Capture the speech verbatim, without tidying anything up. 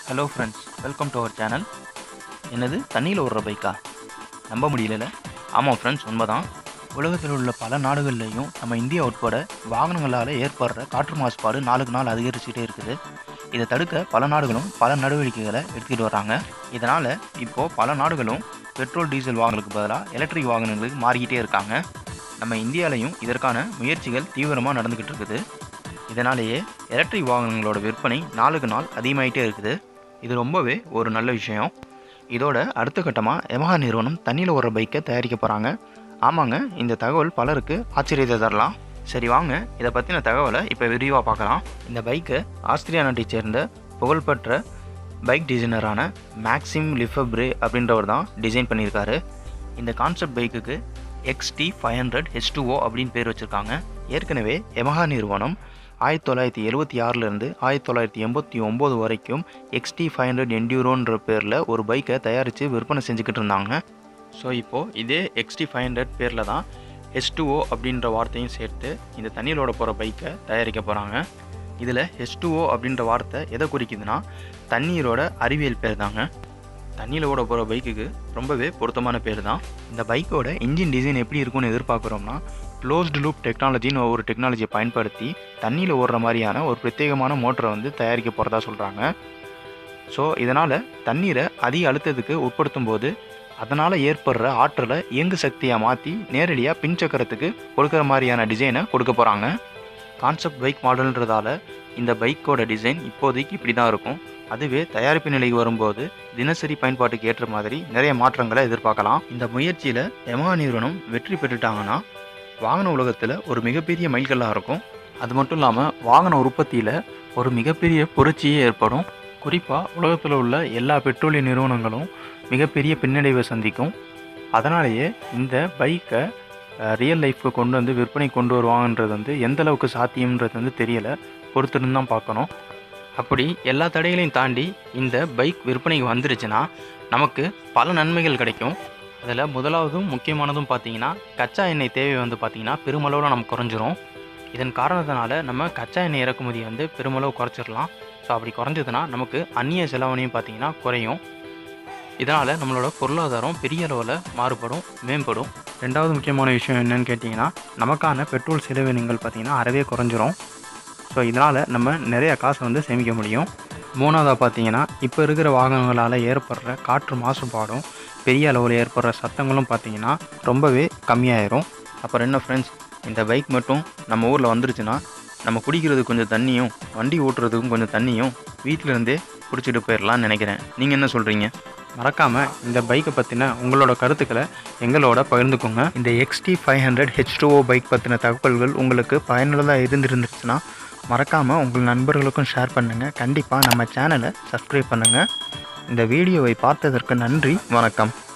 Hello friends, welcome to our channel. என்னது தண்ணியில் ஓடுற பைக்கா? நம்ப முடியல. ஆமாம் ஃப்ரெண்ட்ஸ், உண்மைதான். உலகத்தில் உள்ள பல நாடுகள்லையும் நம்ம இந்தியா உட்பட வாகனங்களால் ஏற்படுற காற்று மாசுபாடு நாளுக்கு நாள் அதிகரிச்சுட்டே இருக்குது. இதை தடுக்க பல நாடுகளும் பல நடவடிக்கைகளை எடுத்துக்கிட்டு வராங்க. இதனால் இப்போது பல நாடுகளும் பெட்ரோல் டீசல் வாகனங்களுக்கு பதிலாக எலக்ட்ரிக் வாகனங்களுக்கு மாறிக்கிட்டே இருக்காங்க. நம்ம இந்தியாலையும் இதற்கான முயற்சிகள் தீவிரமாக நடந்துக்கிட்டு இருக்குது. இதனாலேயே எலக்ட்ரிக் வாகனங்களோட விற்பனை நாளுக்கு நாள் அதிகமாகிட்டே இருக்குது. இது ரொம்பவே ஒரு நல்ல விஷயம். இதோட அடுத்த கட்டமாக யமஹா நிறுவனம் தண்ணியில் ஓடுற பைக்கை தயாரிக்க போகிறாங்க. ஆமாங்க, இந்த தகவல் பலருக்கு ஆச்சரியத்தை தரலாம். சரி வாங்க, இதை பற்றின தகவலை இப்போ விரிவாக பார்க்கலாம். இந்த பைக்கை ஆஸ்திரியா நாட்டை சேர்ந்த புகழ்பெற்ற பைக் டிசைனரான மேக்சிம் லிஃபெப்ரே அப்படின்றவர் தான் டிசைன் பண்ணியிருக்காரு. இந்த கான்செப்ட் பைக்குக்கு XT five hundred H two O அப்படின்னு பேர் வச்சுருக்காங்க. ஏற்கனவே யமஹா நிறுவனம் ஆயிரத்தி தொள்ளாயிரத்தி எழுபத்தி ஆறிலிருந்து ஆயிரத்தி தொள்ளாயிரத்தி எண்பத்தி ஒம்பது வரைக்கும் எக்ஸ்டி ஃபைவ் ஹண்ட்ரட் என்டியூரோன்ற பேரில் ஒரு பைக்கை தயாரித்து விற்பனை செஞ்சுக்கிட்டு இருந்தாங்க. ஸோ இப்போது இதே எக்ஸ்டி ஃபைவ் ஹண்ட்ரட் பேரில் தான் ஹெச் டூ ஓ அப்படின்ற வார்த்தையும் சேர்த்து இந்த தண்ணியிலோட போகிற பைக்கை தயாரிக்க போகிறாங்க. இதில் ஹெச் டூ ஓ அப்படின்ற வார்த்தை எதை குறிக்குதுன்னா தண்ணீரோட அறிவியல் பேர் தாங்க. தண்ணியில் ஓட போகிற பைக்குக்கு ரொம்பவே பொருத்தமான பேர் தான். இந்த பைக்கோட இன்ஜின் டிசைன் எப்படி இருக்கும்னு எதிர்பார்க்குறோம்னா க்ளோஸ்டு லூப் டெக்னாலஜின்னு ஒரு டெக்னாலஜியை பயன்படுத்தி தண்ணியில் ஓடுற மாதிரியான ஒரு பிரத்யேகமான மோட்டரை வந்து தயாரிக்க போகிறதா சொல்கிறாங்க. ஸோ இதனால் தண்ணீரை அதிக அழுத்தத்துக்கு உட்படுத்தும் போது அதனால் ஏற்படுற ஆற்றலை இயங்கு சக்தியாக மாற்றி நேரடியாக பின்சக்கரத்துக்கு கொடுக்குற மாதிரியான டிசைனை கொடுக்க போகிறாங்க. கான்செப்ட் பைக் மாடல்ன்றதால இந்த பைக்கோட டிசைன் இப்போதைக்கு இப்படி தான் இருக்கும். அதுவே தயாரிப்பு நிலைக்கு வரும்போது தினசரி பயன்பாட்டுக்கு ஏற்ற மாதிரி நிறைய மாற்றங்களை எதிர்பார்க்கலாம். இந்த முயற்சியில் யமஹா நிறுவனம் வெற்றி பெற்றுட்டாங்கன்னா வாகன உலகத்தில் ஒரு மிகப்பெரிய மைல்கல்லாக இருக்கும். அது மட்டும் இல்லாமல் வாகன உற்பத்தியில் ஒரு மிகப்பெரிய புரட்சியே ஏற்படும். குறிப்பாக உலகத்தில் உள்ள எல்லா பெட்ரோலிய நிறுவனங்களும் மிகப்பெரிய பின்னடைவை சந்திக்கும். அதனாலேயே இந்த பைக்கை ரியல் லைஃப்க்கு கொண்டு வந்து விற்பனை கொண்டு வருவாங்கன்றது வந்து எந்த அளவுக்கு சாத்தியம்ன்றது வந்து தெரியலை, பொறுத்திருந்து தான் பார்க்கணும். அப்படி எல்லா தடைகளையும் தாண்டி இந்த பைக் விற்பனைக்கு வந்துருச்சுன்னா நமக்கு பல நன்மைகள் கிடைக்கும். அதில் முதலாவதும் முக்கியமானதும் பார்த்திங்கன்னா கச்சா எண்ணெய் தேவை வந்து பார்த்திங்கன்னா பெருமளவில் நம்ம குறைஞ்சிரும். இதன் காரணத்தினால நம்ம கச்சா எண்ணெய் இறக்குமதியை வந்து பெருமளவு குறைச்சிடலாம். ஸோ அப்படி குறைஞ்சதுன்னா நமக்கு அந்நிய செலவனையும் பார்த்திங்கன்னா குறையும். இதனால் நம்மளோட பொருளாதாரம் பெரிய அளவில் மாறுபடும், மேம்படும். ரெண்டாவது முக்கியமான விஷயம் என்னென்னு கேட்டிங்கன்னா நமக்கான பெட்ரோல் செலவினங்கள் பார்த்திங்கன்னா அறவே குறைஞ்சிரும். ஸோ இதனால் நம்ம நிறைய காசை வந்து சேமிக்க முடியும். மூணாவதாக பார்த்திங்கன்னா இப்போ இருக்கிற வாகனங்களால் ஏற்படுற காற்று மாசுபாடும் பெரிய அளவில் ஏற்படுற சத்தங்களும் பார்த்திங்கன்னா ரொம்பவே கம்மியாயிரும். அப்புறம் என்ன ஃப்ரெண்ட்ஸ், இந்த பைக் மட்டும் நம்ம ஊரில் வந்துருச்சுன்னா நம்ம குடிக்கிறதுக்கு கொஞ்சம் தண்ணியும் வண்டி ஓட்டுறதுக்கும் கொஞ்சம் தண்ணியும் வீட்டிலேருந்தே பிடிச்சிட்டு போயிடலான்னு நினைக்கிறேன். நீங்கள் என்ன சொல்கிறீங்க? மறக்காமல் இந்த பைக்கை பற்றின உங்களோட கருத்துக்களை எங்களோட பகிர்ந்துக்கோங்க. இந்த XT five hundred H two O bike பற்றின தகவல்கள் உங்களுக்கு பயனுள்ளதாக இருந்துருந்துச்சுன்னா மறக்காமல் உங்கள் நண்பர்களுக்கும் ஷேர் பண்ணுங்கள். கண்டிப்பாக நம்ம சேனலை சப்ஸ்கிரைப் பண்ணுங்கள். இந்த வீடியோவை பார்த்ததற்கு நன்றி. வணக்கம்.